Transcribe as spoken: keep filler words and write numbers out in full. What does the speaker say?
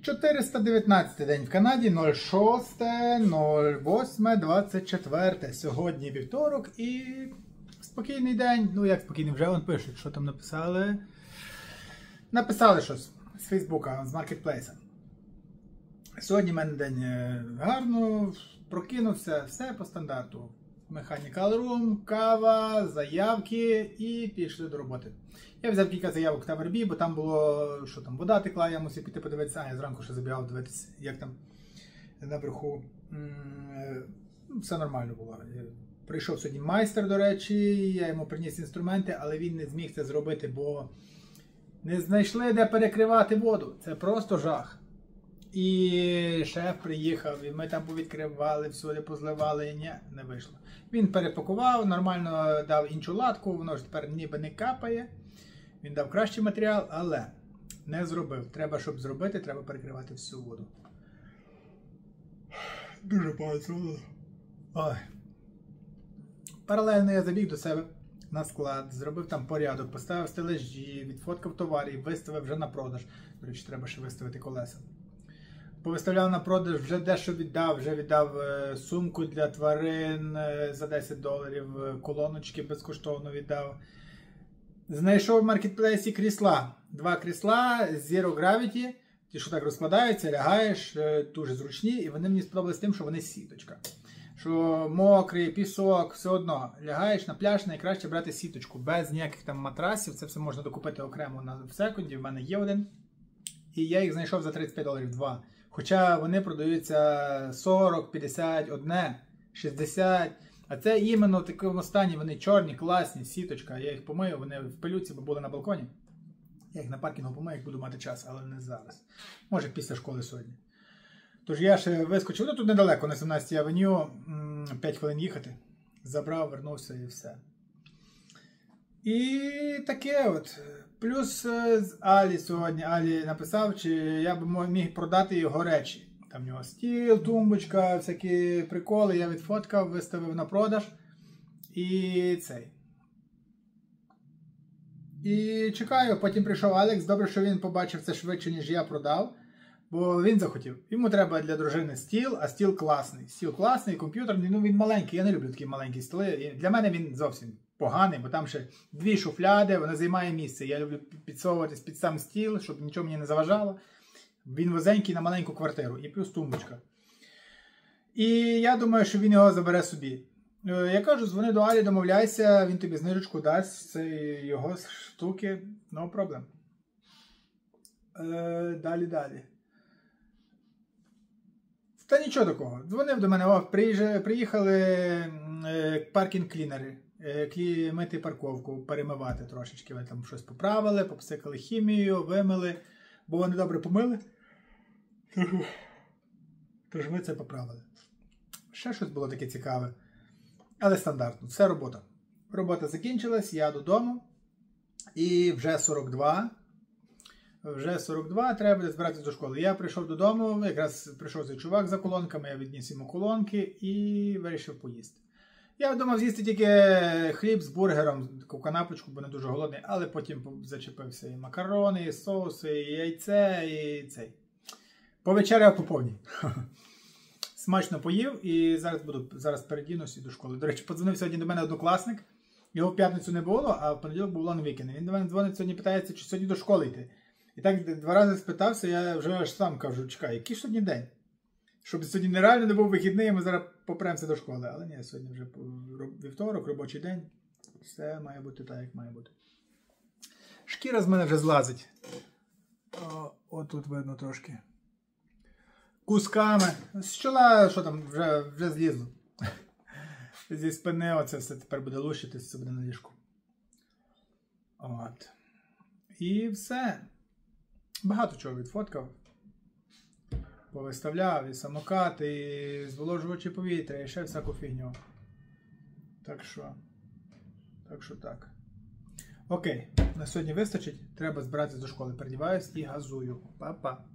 чотириста дев'ятнадцятий день в Канаді, нуль шосте восьме двадцять четверте. Сьогодні вівторок і спокійний день. Ну як спокійний, вже вон пишуть, що там написали. Написали щось з Фейсбука, з маркетплейса. Сьогодні в мене день гарно, прокинувся, все по стандарту. Mechanical Room, кава, заявки і пішли до роботи. Я взяв кілька заявок на вербі, бо там було, що там, вода текла, я мусив піти подивитися, а я зранку ще забігав дивитися, як там наверху. Все нормально було. Прийшов сьогодні майстер, до речі, я йому приніс інструменти, але він не зміг це зробити, бо не знайшли, де перекривати воду. Це просто жах. І шеф приїхав, і ми там повідкривали, всюди позливали, і ні, не вийшло. Він перепакував, нормально дав іншу латку, воно ж тепер ніби не капає. Він дав кращий матеріал, але не зробив. Треба, щоб зробити, треба перекривати всю воду. Дуже багато. Ой. Паралельно я забіг до себе на склад, зробив там порядок, поставив стележі, відфоткав товарів, виставив вже на продаж. До речі, треба ще виставити колеса. Повиставляв на продаж, вже дещо віддав, вже віддав е, сумку для тварин е, за десять доларів, е, колоночки безкоштовно віддав. Знайшов в маркетплейсі крісла. Два крісла Zero Gravity, ті, що так розкладаються, лягаєш, е, дуже зручні, і вони мені сподобались тим, що вони сіточка. Що мокрий, пісок, все одно, лягаєш на пляж, найкраще брати сіточку, без ніяких там матрасів, це все можна докупити окремо на в секунді, в мене є один. І я їх знайшов за тридцять п'ять доларів, два. Хоча вони продаються сорок, п'ятдесят, одне, шістдесят. А це іменно в такому стані, вони чорні, класні, сіточка. Я їх помию, вони в пилюці, бо були на балконі. Я їх на паркінгу помию, як буду мати час, але не зараз. Може після школи сьогодні. Тож я ще вискочив, ну тут недалеко, на сімнадцятій авеню, п'ять хвилин їхати. Забрав, вернувся і все. І таке от. Плюс з Алі сьогодні, Алі написав, чи я б міг продати його речі. Там в нього стіл, тумбочка, всякі приколи, я відфоткав, виставив на продаж. І цей. І чекаю, потім прийшов Алекс, добре, що він побачив це швидше, ніж я продав. Бо він захотів. Йому треба для дружини стіл, а стіл класний. Стіл класний, комп'ютерний, ну він маленький, я не люблю такі маленькі столи. Для мене він зовсім поганий, бо там ще дві шуфляди, вона займає місце. Я люблю підсовуватись під сам стіл, щоб нічого мені не заважало. Він вузенький на маленьку квартиру і плюс тумбочка. І я думаю, що він його забере собі. Я кажу, дзвони до Алі, домовляйся, він тобі знижечку дасть, це його штуки, no problem. Е, далі, далі. Та нічого такого. Дзвонив до мене, о, приїхали е, паркінг-клінери. Мити парковку, перемивати трошечки. Вони там щось поправили, попсикали хімією, вимили, бо вони добре помили. Тож ми це поправили. Ще щось було таке цікаве. Але стандартно. Це робота. Робота закінчилась, я додому. І вже сорок два. Вже сорок два, треба буде збиратися до школи. Я прийшов додому, якраз прийшов цей чувак за колонками, я відніс йому колонки і вирішив поїсти. Я думав з'їсти тільки хліб з бургером, таку канапочку, бо не дуже голодний, але потім зачепився і макарони, і соуси, і яйце, і цей. Повечеряв по повній. Смачно поїв і зараз буду, зараз передінусь і до школи. До речі, подзвонив сьогодні до мене однокласник, його в п'ятницю не було, а в понеділок був лонг-вікенд. Він до мене дзвонить сьогодні, питається, чи сьогодні до школи йти. І так два рази спитався, я вже аж сам кажу, чекай, який сьогодні день? Щоб сьогодні нереально не був вихідний, ми зараз попремося до школи. Але ні, сьогодні вже вівторок, робочий день. Все має бути так, як має бути. Шкіра з мене вже злазить. О, отут видно трошки. Кусками. З чола, що там, вже, вже злізло. Зі спини оце все тепер буде лущитись, це буде на ліжку. От. І все. Багато чого відфоткав. Повиставляв, і самокат, і зволожувачі повітря, і ще всяку фігню. Так що, так що так. Окей, на сьогодні вистачить. Треба збиратися до школи. Передіваюсь і газую. Па-па.